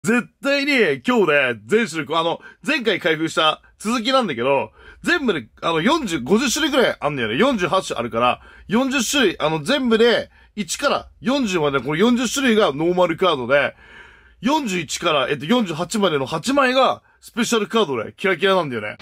絶対に今日で全種類、前回開封した続きなんだけど、全部で、50種類くらいあんだよね。48種あるから、40種類、全部で1から40まで、この40種類がノーマルカードで、41から、48までの8枚がスペシャルカードで、キラキラなんだよね。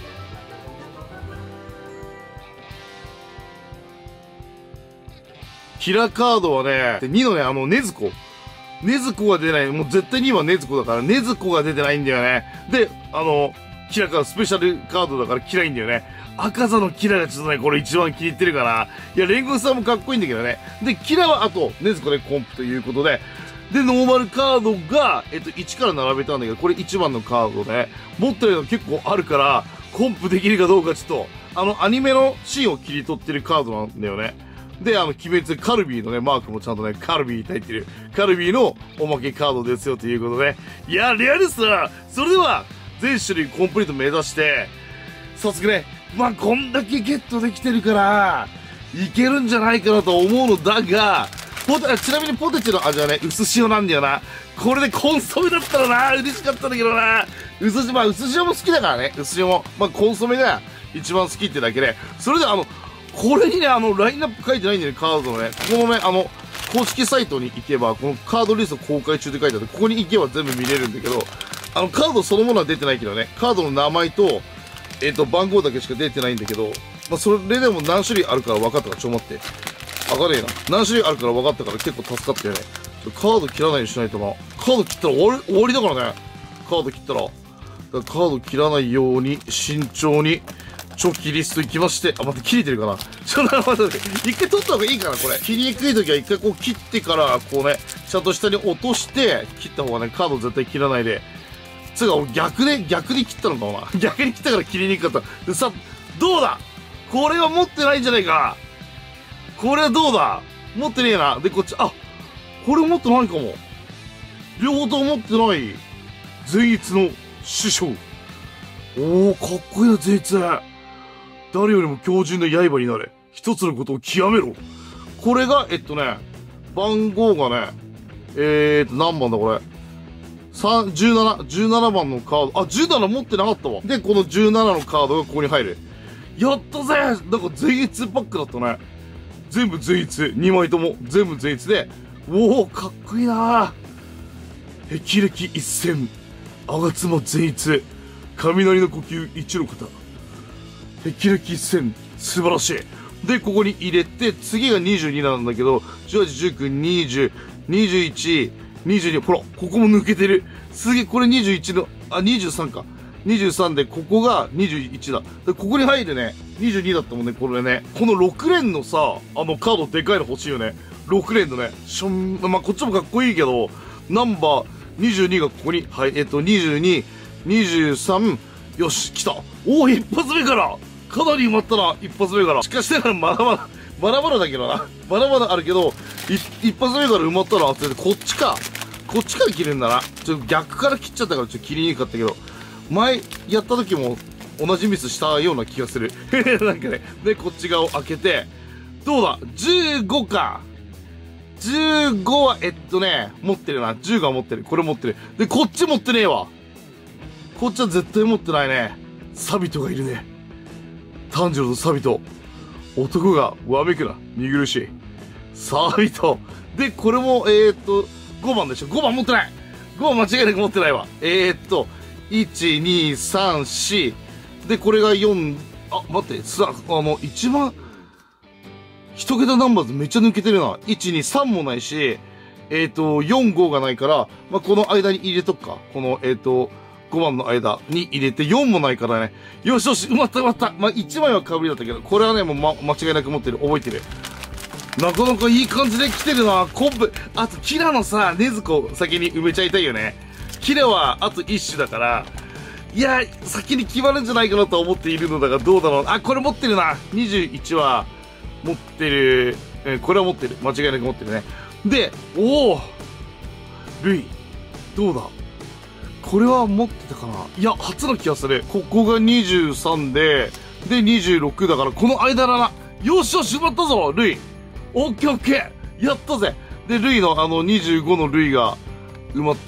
キラカードはね、2のね、ネズコ。ネズコが出ない。もう絶対2はネズコだから、ネズコが出てないんだよね。で、キラカード、スペシャルカードだからキラいんだよね。赤座のキラがちょっとね、これ一番気に入ってるかな。いや、レンゴンさんもかっこいいんだけどね。で、キラはあと、ネズコでコンプということで、で、ノーマルカードが、1から並べたんだけど、これ1番のカードで、持ってるの結構あるから、コンプできるかどうかちょっと、アニメのシーンを切り取ってるカードなんだよね。で、鬼滅カルビーのね、マークもちゃんとね、カルビーって入ってる。カルビーのおまけカードですよということで。いや、レアルスは、それでは、全種類コンプリート目指して、早速ね、まあ、こんだけゲットできてるから、いけるんじゃないかなと思うのだが、ちなみにポテチの味はね、薄塩なんだよな。これでコンソメだったらな、嬉しかったんだけどな。薄塩も好きだからね、薄塩も。まあ、コンソメが一番好きってだけで。それでこれにね、ラインナップ書いてないんだよね、カードのね。このね、公式サイトに行けば、このカードリスト公開中って書いてあって、ここに行けば全部見れるんだけど、カードそのものは出てないけどね、カードの名前と、番号だけしか出てないんだけど、まあ、それでも何種類あるから分かったから、ちょ待って。あかねえな。何種類あるから分かったから結構助かったよね。カード切らないようにしないとな。カード切ったら終わりだからね。カード切ったら。だからカード切らないように、慎重に、チョキリスト行きまして、待って、切れてるかな。ちょっと待って、一回取った方がいいかな、これ。切りにくい時は一回こう切ってから、こうね、ちゃんと下に落として、切った方がね、カード絶対切らないで。つうか、俺逆に切ったのかな。逆に切ったから切りにくかった。でさ、どうだこれは持ってないんじゃないか。これはどうだ持ってねえな。で、こっち、これ持ってないかも。両方とも持ってない。善逸の師匠。おー、かっこいいな、善逸。誰よりも強靭な刃になれ。一つのことを極めろ。これが、番号がね、何番だこれ。17番のカード。17持ってなかったわ。で、この17のカードがここに入る。やったぜ。なんか善逸パックだったね。全部善逸。2枚とも全部善逸で。おー、かっこいいなー。霹靂一閃。吾妻善逸。雷の呼吸一の方。霹靂一閃。素晴らしい。で、ここに入れて、次が22なんだけど、18、19、20、21、22、ほら、ここも抜けてる。すげえ、これ21の、23か。23で、ここが21だ。で、ここに入るね、22だったもんね、これね。この6連のさ、カードでかいの欲しいよね。6連のね。まあ、こっちもかっこいいけど、ナンバー22がここに、はい、22、23、よし、来た。一発目からかなり埋まったな、一発目から。しかしながらまだまだだけどな。まだまだあるけど、一発目から埋まったな。こっちから切るんだな。ちょっと逆から切っちゃったからちょっと切りにくかったけど、前やった時も同じミスしたような気がする。なんかね。で、こっち側を開けて、どうだ ?15 か。15は、持ってるな。10が持ってる。これ持ってる。で、こっち持ってねえわ。こっちは絶対持ってないね。サビトがいるね。炭治郎とサビト。男がわめくな。見苦しい。サビト。で、これも、5番でしょ。5番持ってない。5番間違いなく持ってないわ。1、2、3、4。で、これが4、待って、一番、一桁ナンバーズめっちゃ抜けてるな。1、2、3もないし、4、5がないから、まあ、この間に入れとくか。この、5番の間に入れて4もないからね。よしよし、埋まった。まあ、1枚は被りだったけど、これはね、もう間違いなく持ってる。覚えてる。なかなかいい感じで来てるな。コンプ。あと、キラのさ、禰豆子先に埋めちゃいたいよね。キラはあと1種だから、いや、先に決まるんじゃないかなと思っているのだが、どうだろう。これ持ってるな。21は持ってる。これは持ってる。間違いなく持ってるね。で、ルイ。どうだこれは持ってたかな。いや、初の気がする。ここが23で、で、26だから、この間だな。よしよし、埋まったぞ、ルイ。オッケーオッケー。やったぜ。で、ルイの25のルイが、 埋まって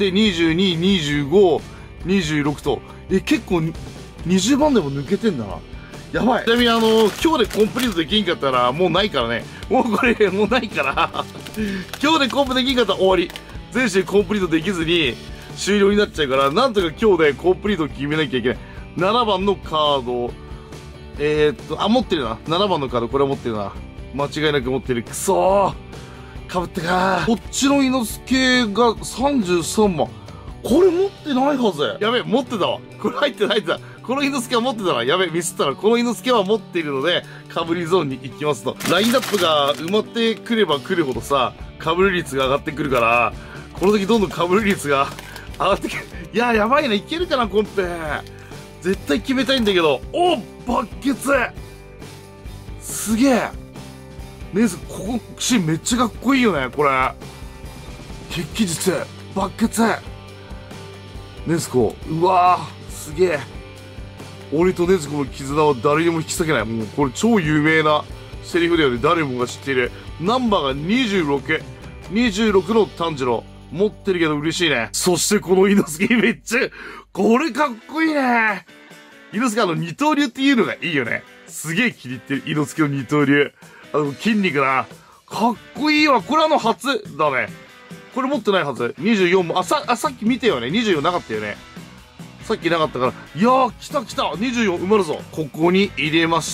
、22、25、26と、結構、20番でも抜けてんだな。やばい。ちなみに今日でコンプリートできんかったら、もうないからね。もうこれ、もうないから。今日でコンプできんかったら終わり。全種コンプリートできずに、終了になっちゃうから、なんとか今日でコンプリートを決めなきゃいけない。7番のカード、持ってるな。7番のカード、これは持ってるな。間違いなく持ってる。くそー。被ったかー。こっちの猪之助が33番。これ持ってないはず。やべえ、持ってたわ。これ入ってないんだ。この猪之助は持ってたな。やべえ、ミスったな。この猪之助は持っているので、被りゾーンに行きますと。ラインナップが埋まってくればくるほどさ、被る率が上がってくるから、この時どんどん被る率が上がってくる。いや、やばいな。いけるかな、コンペ。絶対決めたいんだけど。おバッケツすげえ。ねず、ここシーンめっちゃかっこいいよね、これ。血気術、バッケツ。ねずこ、うわー、すげえ。俺とねずこの絆は誰にも引き裂けない。もうこれ超有名なセリフだよね。誰もが知っている。ナンバーが26。26の炭治郎。持ってるけど嬉しいね。そしてこの猪之助めっちゃ、これかっこいいね。猪之助二刀流っていうのがいいよね。すげえ気に入ってる。猪之助の二刀流。筋肉な。かっこいいわ。これ初だね。これ持ってないはず。24も、さっき見てよね。24なかったよね。さっきなかったから。いやー、来た。24埋まるぞ。ここに入れまして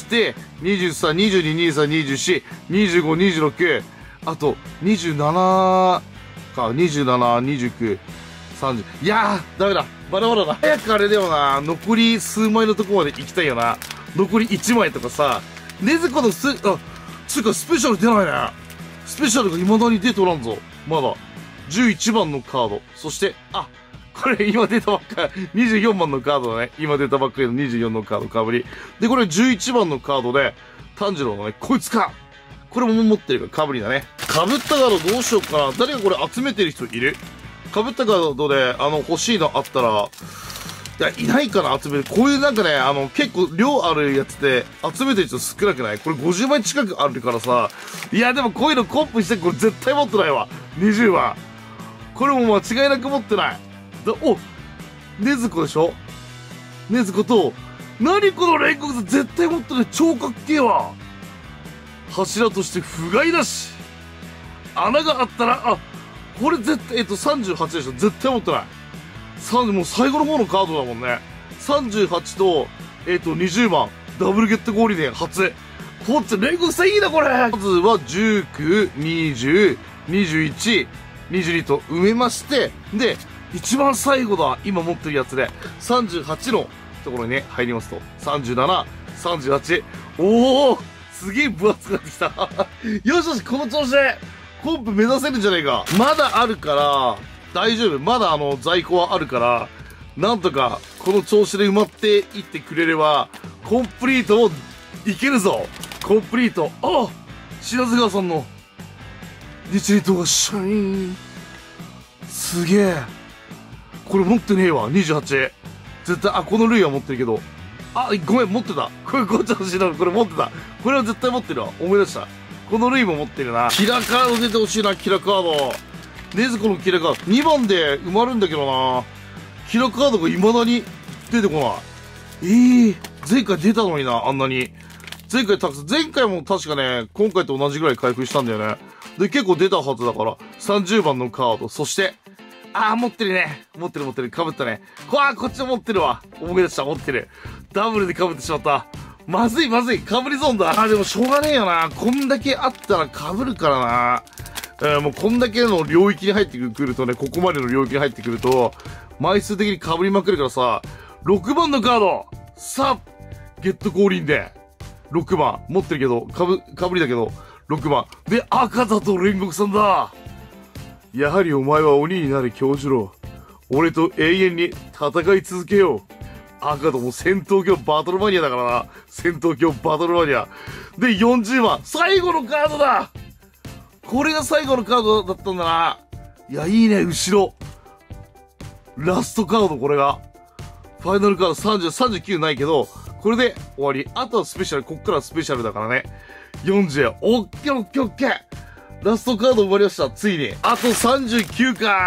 、23、22、23、24、25、26、あと、27か、27、29、30。いやー、ダメだ。バラバラだ。早くあれだよな。残り数枚のとこまで行きたいよな。残り1枚とかさ。ねずこのつうか、スペシャル出ないね。スペシャルが未だに出とらんぞ。まだ。11番のカード。そして、これ今出たばっかり。24番のカードだね。今出たばっかりの24のカードかぶり。で、これ11番のカードで、炭治郎のね、こいつか。これも持ってるからかぶりだね。かぶったカードどうしようかな。誰かこれ集めてる人いる？かぶったカードで、欲しいのあったら、いや、いないかな、集める。こういうなんかね、結構量あるやつで、集めてる人少なくない？これ50枚近くあるからさ。いや、でもこういうのコンプして、これ絶対持ってないわ。20番。これも間違いなく持ってない。ねずこでしょ？ねずこと、何この煉獄さん絶対持ってない。超かっけえわ。柱として不甲斐なし。穴があったら、これ絶対、38でしょ？絶対持ってない。もう最後の方のカードだもんね。38と、20番。ダブルゲットゴールデン初。こっち、煉獄さんいいな、これ。まずは19、20、21、22と埋めまして、で、一番最後だ。今持ってるやつで、38のところにね、入りますと。37、38。おーすげえ分厚くなってきた。よし、この調子で、コンプ目指せるんじゃないか。まだあるから、大丈夫。まだ在庫はあるから、なんとか、この調子で埋まっていってくれれば、コンプリートをいけるぞ。コンプリート。白津川さんの、日リトがシャイン。すげえ。これ持ってねえわ、28。絶対、この類は持ってるけど。ごめん、持ってた。これ、こっちのしなの、これ持ってた。これは絶対持ってるわ。思い出した。この類も持ってるな。キラカード出てほしいな、キラカード。ねずこのキラカード。2番で埋まるんだけどな。キラカードが未だに出てこない。前回出たのにな、あんなに。前回も確かね、今回と同じぐらい開封したんだよね。で、結構出たはずだから、30番のカード。そして、持ってるね。持ってる。被ったね。こっちも持ってるわ。思い出した、持ってる。ダブルで被ってしまった。まずい。被りゾーンだ。でもしょうがねえよな。こんだけあったら被るからな。もうこんだけの領域に入ってくるとね、ここまでの領域に入ってくると、枚数的に被りまくるからさ、6番のカードさあゲット降臨で、6番持ってるけど、被りだけど、6番。で、赤だと煉獄さんだ。やはりお前は鬼になる京次郎。俺と永遠に戦い続けよう。赤とも戦闘狂バトルマニアだからな。戦闘狂バトルマニア。で、40番。最後のカードだ。これが最後のカードだったんだな。いや、いいね、後ろ。ラストカード、これが。ファイナルカード30、39ないけど、これで終わり。あとはスペシャル。こっからスペシャルだからね。40。オッケー。ラストカード終わりました。ついに。あと39か。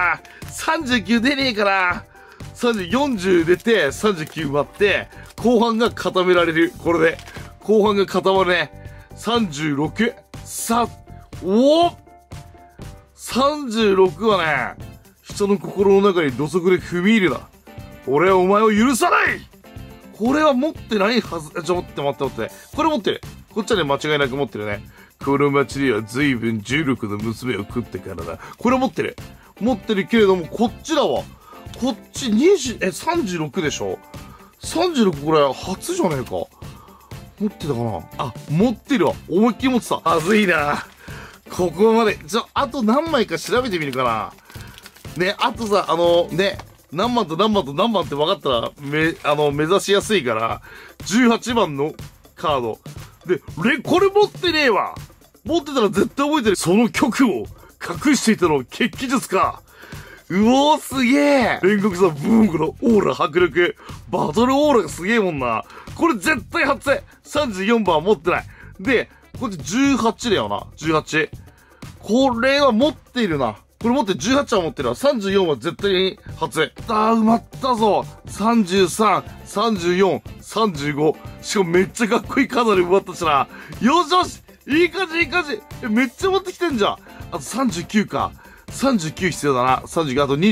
39出ねえから、40出て、39割って、後半が固められる。これで。後半が固まるね。36。おお !36 はね、人の心の中に土足で踏み入れだ。俺はお前を許さない。これは持ってないはず。待って。これ持ってる。こっちはね、間違いなく持ってるね。この町では随分16の娘を食ってからだ。これ持ってる。持ってるけれども、こっちだわ。こっち36でしょ ?36 これ初じゃねえか。持ってたかなあ、持ってるわ。思いっきり持ってた。はずいな。ここまで。あと何枚か調べてみるかな。ね、あとさ、何番と何番と何番って分かったら、目指しやすいから、18番のカード。で、これ持ってねえわ。持ってたら絶対覚えてる。その曲を隠していたのは血気術か。うおーすげえ煉獄さんブームのオーラ迫力。バトルオーラがすげえもんな。これ絶対初34番は持ってない。で、こっち18だよな。18。これは持っているな。これ持って18は持ってるわ。34は絶対に初。埋まったぞ。33、34、35。しかもめっちゃかっこいいカードで埋まったしな。よしよしいい感じ。めっちゃ持ってきてんじゃん。あと39か。39必要だな。39、あと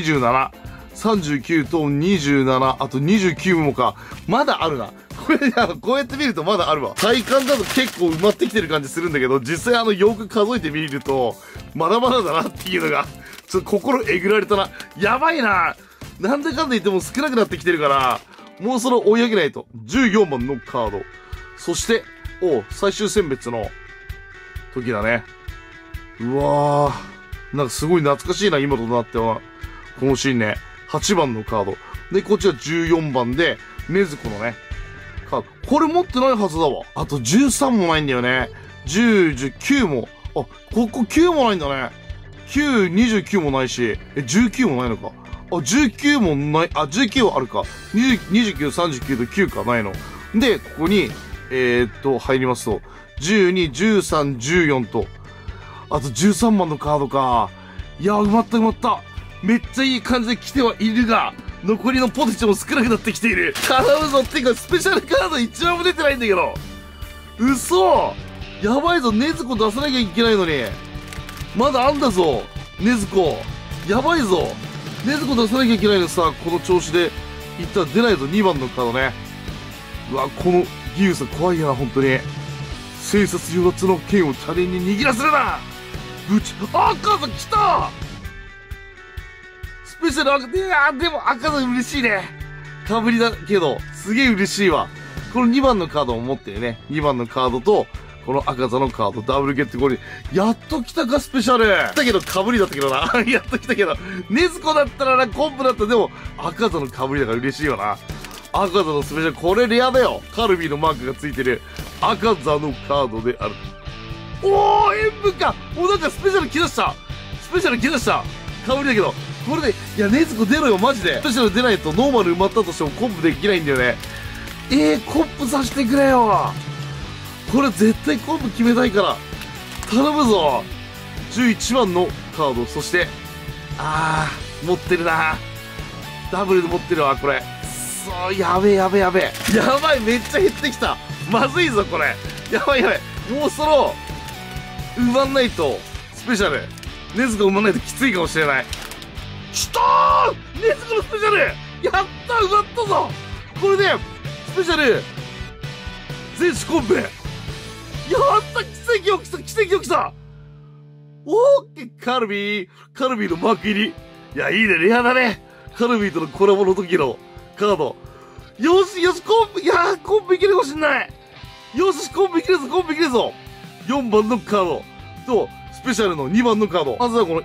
27。39と27、あと29もか。まだあるな。これ、こうやって見るとまだあるわ。体感だと結構埋まってきてる感じするんだけど、実際よく数えてみると、まだまだだなっていうのが、ちょっと心えぐられたな。やばいな。なんだかんだ言っても少なくなってきてるから、もうそれを追い上げないと。14番のカード。そして、最終選別の時だね。うわー。なんかすごい懐かしいな、今となっては。このシーンね。8番のカード。で、こっちは14番で、禰豆子のね、カード。これ持ってないはずだわ。あと13もないんだよね。10、19も。ここ9もないんだね。9、29もないし。19もないのか。19もない。19はあるか。29、39と9かないの。で、ここに、入りますと、12、13、14と、あと13番のカードか。いや、埋まった。めっちゃいい感じで来てはいるが、残りのポテチも少なくなってきている。頼むぞ。ってか、スペシャルカード一番も出てないんだけど。嘘。やばいぞ。禰豆子出さなきゃいけないのに。まだあんだぞ。禰豆子。やばいぞ。禰豆子出さなきゃいけないのさ、この調子で。いったら出ないぞ。2番のカードね。うわ、このギウさ怖いよな、本当に。生殺与奪の剣を他人に握らせるな。赤さん来た。スペシャル赤、でも赤さん嬉しいね。かぶりだけど、すげえ嬉しいわ。この2番のカードも持ってるね。2番のカードと、この赤座のカード、ダブルゲットゴール。やっと来たか、スペシャル。だけど、かぶりだったけどな。やっと来たけど。禰豆子だったらな、コンプだったら、でも、赤座のかぶりだから嬉しいよな。赤座のスペシャル、これレアだよ。カルビーのマークがついてる赤座のカードである。演武か。なんかスペシャル来だした。かぶりだけど。これで、いや、禰豆子出ろよ、マジで。スペシャル出ないとノーマル埋まったとしてもコンプできないんだよね。コンプさせてくれよ。これ絶対コンプ決めたいから。頼むぞ。11番のカード、そして、持ってるな。ダブルで持ってるわ、これ。やべえ。やばい、めっちゃ減ってきた。まずいぞ、これ。やばい。もうそろ、埋まんないと、スペシャル。禰豆子埋まんないときついかもしれない。禰豆子のスペシャル。やった、埋まったぞ。これで、スペシャル、全種コンプ。やった奇跡起きたオーケーカルビーのマーク入り。いや、いいね、レアだね。カルビーとのコラボの時のカード。よし、コンプ、コンプいけるかもしんない。よし、コンプいけるぞ。4番のカードと、スペシャルの2番のカード。まずはこの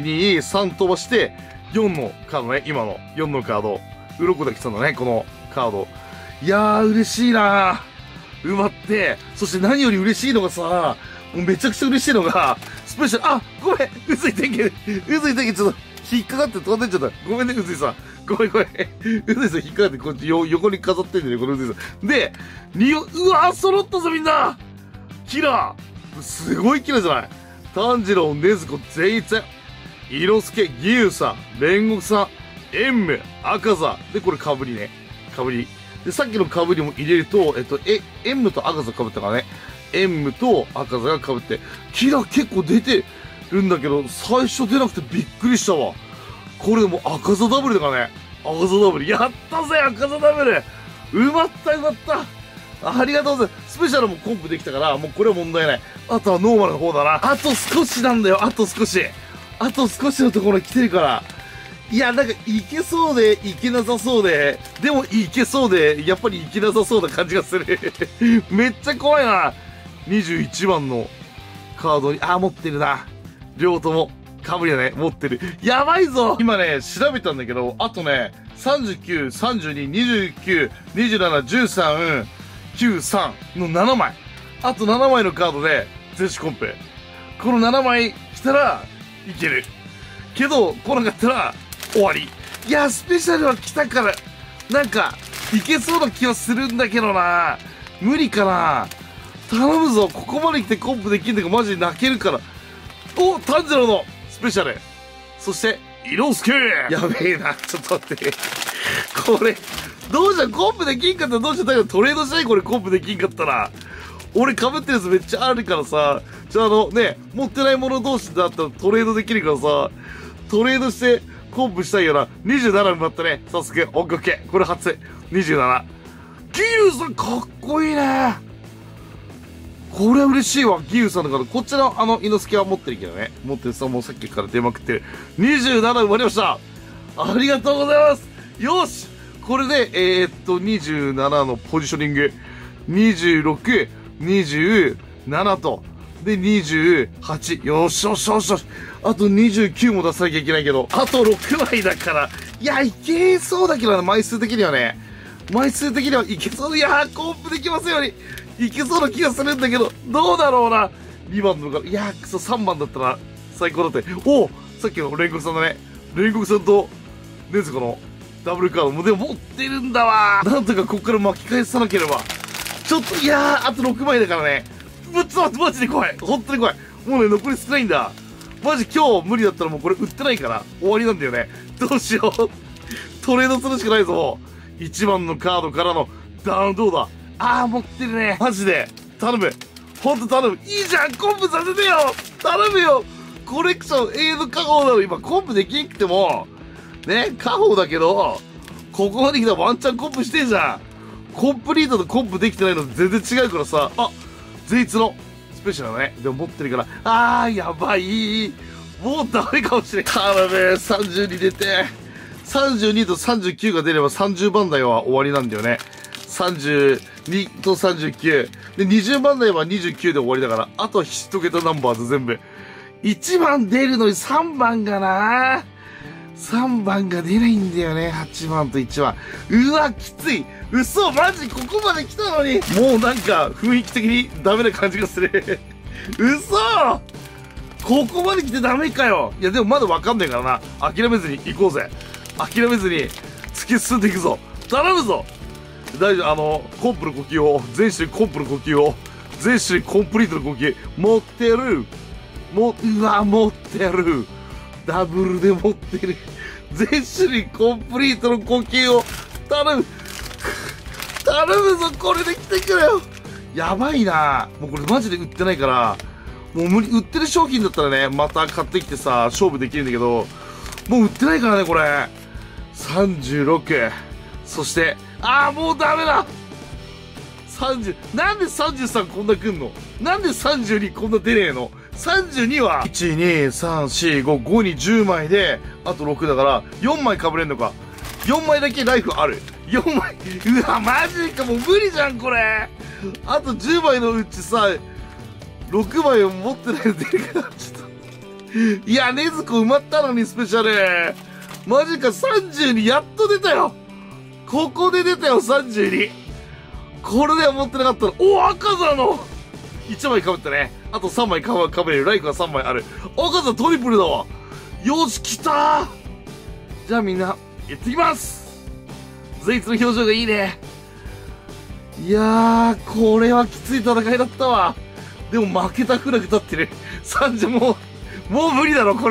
1、2、3飛ばして、4のカードね、今の4のカード。鱗だけ来たんだね、このカード。いやー、嬉しいなー。埋まって、そして何より嬉しいのがさ、もうめちゃくちゃ嬉しいのが、スペシャル、ごめん、うずい天気、ちょっと、引っかかって飛んでっちゃった。ごめんね、うずいさん。ごめん。うずいさん引っかかって、こっち横に飾ってんだよね、このうずいさん。で、うわー、揃ったぞみんな。キラー。すごいキラーじゃない。炭治郎、禰豆子、善逸。 伊之助、義勇さん、煉獄さん、縁武、赤座。で、これ被りね。被り。で、さっきの被りも入れると、縁武と赤座被ったからね。縁武と赤座が被って、キラ結構出てるんだけど、最初出なくてびっくりしたわ。これでも赤座ダブルだからね。赤座ダブル。やったぜ、赤座ダブル。埋まった、埋まった。ありがとうございます。スペシャルもコンプできたから、もうこれは問題ない。あとはノーマルの方だな。あと少しなんだよ、あと少し。あと少しのところに来てるから。いや、なんか、いけそうで、いけなさそうで、でもいけそうで、やっぱりいけなさそうな感じがする。めっちゃ怖いな。21番のカードに、持ってるな。両方とも、かぶりだね、持ってる。やばいぞ。今ね、調べたんだけど、あとね、39、32、29、27、13、93の7枚。あと7枚のカードで、ゼシコンペ。この7枚来たら、いける。けど、来なかったら、終わり。いや、スペシャルは来たから、なんか、いけそうな気はするんだけどな。無理かな。頼むぞ。ここまで来てコンプできんだからマジで泣けるから。お、炭治郎のスペシャル。そして、伊之助。やべえな。ちょっと待って。これ、どうじゃコンプできんかったらどうしよう。だけどトレードしたいこれコンプできんかったら。俺被ってるやつめっちゃあるからさ。ね、持ってない者同士だったらトレードできるからさ。トレードして、コンプしたいよな。27になったね。早速、オッケーオッケー。これ初。27。ギユさんかっこいいね。これは嬉しいわ。ギユさんだから。こっちの伊之助は持ってるけどね。持ってるさ、もうさっきから出まくってる。27生まれました。ありがとうございます。よしこれで、27のポジショニング。26、27と。で、28。よしよしよしよし。あと29も出さなきゃいけないけど、あと6枚だから。いや、いけそうだけどな、枚数的にはね。枚数的にはいけそう。いやー、コンプできますように。いけそうな気がするんだけど、どうだろうな。2番のから、いやー、くそ、3番だったら最高だって。おおさっきの煉獄さんだね。煉獄さんと、ねずこのダブルカードもでも持ってるんだわー。なんとかこっから巻き返さなければ。ちょっと、いやー、あと6枚だからね。ちょっと待って、マジで怖い。本当に怖い。もうね、残り少ないんだ。マジ今日無理だったらもうこれ売ってないから終わりなんだよね。どうしよう。トレードするしかないぞ。1番のカードからのダウンどうだ。持ってるね。マジで。頼む。ほんと頼む。いいじゃん。コンプさせてよ。頼むよ。コレクション永遠の家宝なの。今コンプできんくても、ね、家宝だけど、ここまで来たらワンチャンコンプしてんじゃん。コンプリートとコンプできてないの全然違うからさ。税率のスペシャルだね。でも持ってるから。やばい。もうダメかもしれん。頼む。32出て。32と39が出れば30番台は終わりなんだよね。32と39。で、20番台は29で終わりだから、あとは1桁ナンバーズ全部。1番出るのに3番がな3番が出ないんだよね。8番と1番。うわ、きつい。嘘、マジここまで来たのに。もうなんか雰囲気的にダメな感じがする。嘘ここまで来てダメかよ。いや、でもまだわかんないからな。諦めずに行こうぜ。諦めずに突き進んでいくぞ。頼むぞ。大丈夫、コンプの呼吸を、全種類コンプの呼吸を、全種類コンプリートの呼吸、持ってる。うわ、持ってる。ダブルで持ってる。全種類コンプリートの呼吸を、頼む。頼むぞ、これで来てくれよ。やばいな。もうこれマジで売ってないから、もう無理、売ってる商品だったらね、また買ってきてさ、勝負できるんだけど、もう売ってないからね、これ。36。そして、もうダメだ !30、なんで33こんな来んの？なんで32こんな出ねえの？ 32 は、1、2、3、4、5、5に10枚で、あと6だから、4枚被れんのか。4枚だけライフある。4枚。うわ、マジか、もう無理じゃん、これ。あと10枚のうちさ、6枚を持ってないの出るから、ちょっと。いや、ねずこ埋まったのに、スペシャル。マジか、32やっと出たよ。ここで出たよ、32。これでは持ってなかったの。赤座の1枚被ったね。あと3枚被れる。ライフが3枚ある。赤座トリプルだわ。よし、来たー。じゃあみんな、行ってきます。ゼイツの表情がいいね。いやー、これはきつい戦いだったわ。でも負けたフラグ立ってる。30もう無理だろ、これ。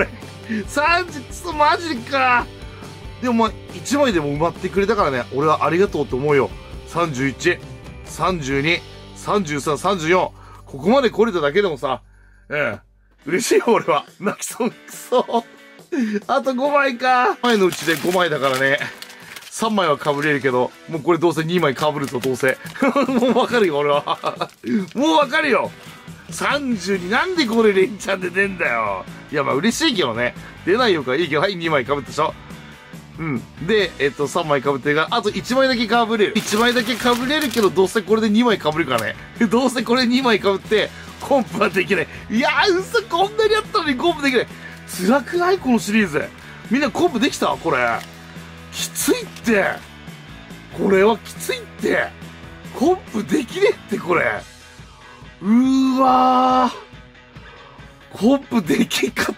30、くそ、マジか。でもまあ、1枚でも埋まってくれたからね、俺はありがとうと思うよ。31、32、33、34。ここまで来れただけでもさ、嬉しいよ、俺は。泣きそう、くそ。あと5枚か。前のうちで5枚だからね。3枚は被れるけど、もうこれどうせ2枚被るとどうせ。もうわかるよ、俺は。もうわかるよ。32、なんでこれ連チャンで出んだよ。いや、まあ嬉しいけどね。出ないよかいいけど、はい、2枚被ったでしょ。うん。で、3枚被ってるから、あと1枚だけ被れる。1枚だけ被れるけど、どうせこれで2枚被るからね。どうせこれ2枚被って、コンプはできない。いやー、嘘、こんなにやったのにコンプできない。辛くないこのシリーズ。みんなコンプできたこれ。きついって。これはきついって。コンプできねえってこれ。うーわー。コンプできんかった。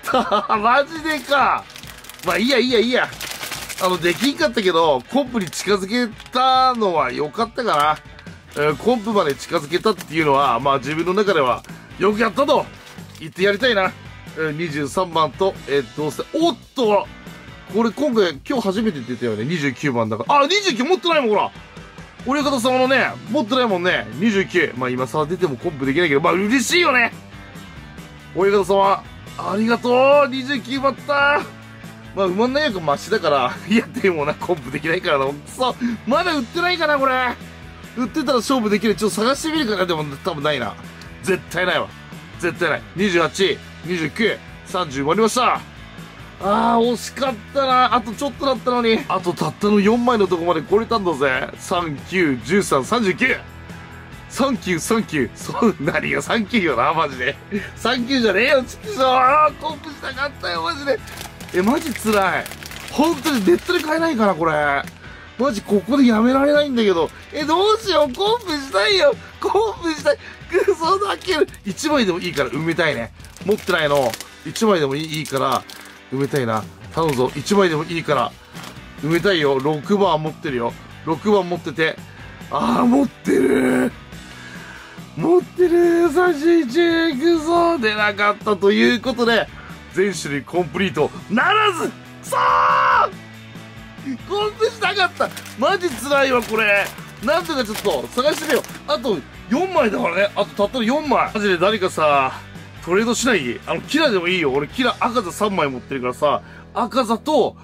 マジでか。まあいいや。できんかったけど、コンプに近づけたのは良かったかな。コンプまで近づけたっていうのは、まあ自分の中では、よくやったと言ってやりたいな。23番と、どうせ、おっとこれ今日初めて出たよね。29番だから。あ、29持ってないもん、ほら。親方様のね、持ってないもんね。29。まあ今さ出てもコンプできないけど、まあ嬉しいよね。親方様、ありがとう !29 バッターまあ埋まんないやくマシだから、いやでもな、コンプできないからな。そうまだ売ってないかな、これ。売ってたら勝負できる。ちょっと探してみるから、でも多分ないな。絶対ないわ。絶対ない。28、29、30終わりました。あー、惜しかったな。あとちょっとだったのに。あとたったの4枚のとこまで来れたんだぜ。39、13、39。39。そう、何が39よな、マジで。39じゃねえよ、ちくしょう。コンプしたかったよ、マジで。マジ辛い。本当にネットで買えないかな、これ。マジここでやめられないんだけど。どうしよう、コンプしたいよ。コンプしたい。クソだけ。1枚でもいいから埋めたいね。持ってないの。1枚でもいいから、埋めたいな。頼むぞ。1枚でもいいから。埋めたいよ。6番持ってるよ。6番持ってて。持ってる。31、くそ出なかったということで、全種類コンプリートならず。くそーコンプしたかった。マジ辛いわ、これ。なんとかちょっと探してみよう。あと4枚だからね。あとたったの4枚。マジで誰かさ、トレードしない？キラでもいいよ。俺キラ赤座3枚持ってるからさ、赤座と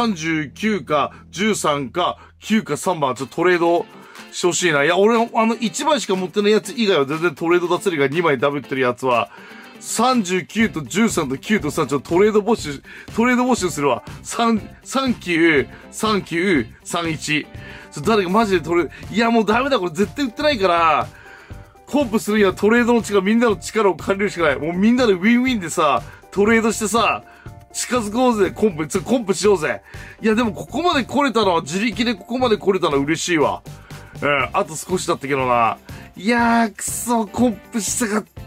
39か13か9か3番ちょっとトレードしてほしいな。いや、俺1枚しか持ってないやつ以外は全然トレード出せるが2枚ダブってるやつは、39と13と9と3ちょっとトレード募集するわ。39、31。誰かマジでトレード、いやもうダメだ、これ絶対売ってないから、コンプするにはトレードの力、みんなの力を借りるしかない。もうみんなでウィンウィンでさ、トレードしてさ、近づこうぜ、コンプしようぜ。いやでもここまで来れたのは、自力でここまで来れたのは嬉しいわ。あと少しだったけどな。いやー、くそ、コンプしたかった。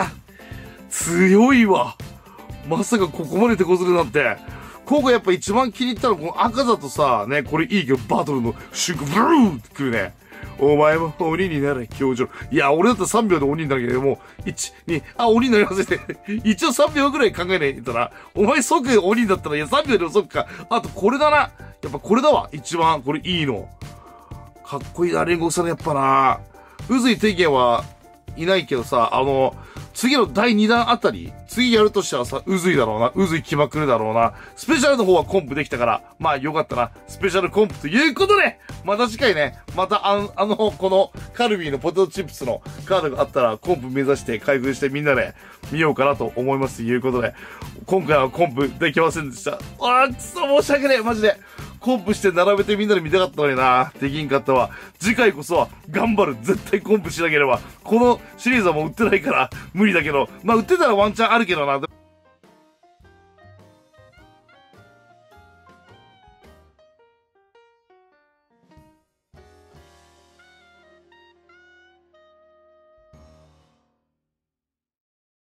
強いわ。まさかここまで手こずるなんて。今回やっぱ一番気に入ったのはこの赤座とさ、ね、これいいけど、バトルの瞬間、ブルーってくるね。お前も鬼になれ、教場。いや、俺だったら3秒で鬼になるけど、もう、1、2、鬼になりますね。一応3秒ぐらい考えないとな。お前即鬼になったら、いや、3秒でも即か。あと、これだな。やっぱこれだわ。一番、これいいの。かっこいいな、煉獄さんやっぱな。宇髄天元はいないけどさ、次の第2弾あたり、次やるとしたらさ、宇髄だろうな。宇髄来まくるだろうな。スペシャルの方はコンプできたから、まあよかったな。スペシャルコンプということで、また次回ね、またこのカルビーのポテトチップスのカードがあったら、コンプ目指して開封してみんなで見ようかなと思いますということで、今回はコンプできませんでした。くそ申し訳ねえ、マジで。コンプして並べてみんなで見たかったのにな。できんかったわ。次回こそは頑張る。絶対コンプしなければ。このシリーズはもう売ってないから無理だけど。まあ売ってたらワンチャンあるけどな。